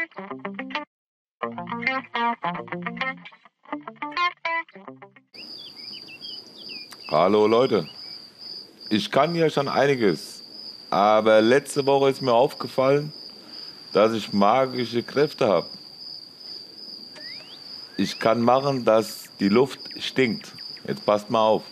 Hallo Leute, ich kann ja schon einiges, aber letzte Woche ist mir aufgefallen, dass ich magische Kräfte habe. Ich kann machen, dass die Luft stinkt. Jetzt passt mal auf.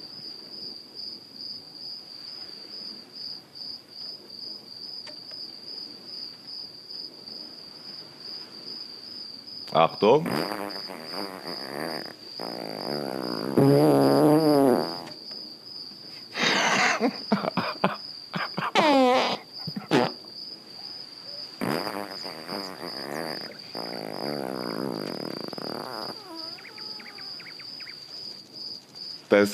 Achtung. Das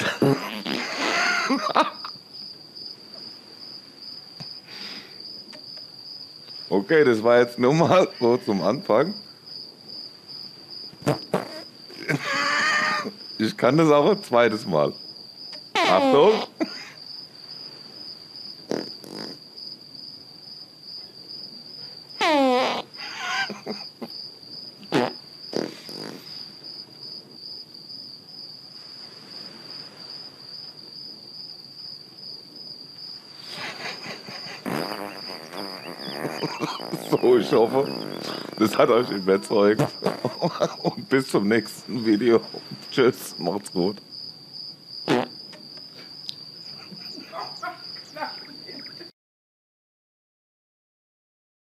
okay, das war jetzt nur mal so zum Anfang. Ich kann das auch ein zweites Mal. Achtung. So, ich hoffe, das hat euch überzeugt. Und bis zum nächsten Video. Tschüss, macht's gut.